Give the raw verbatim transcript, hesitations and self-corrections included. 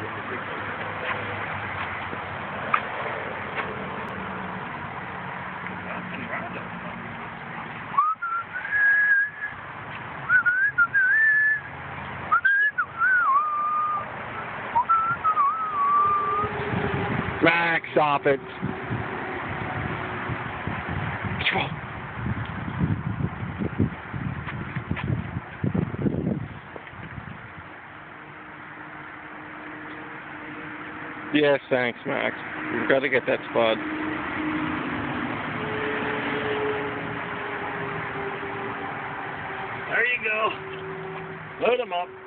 Max, stop it. Yes, thanks, Max. We've got to get that spud. There you go. Load them up.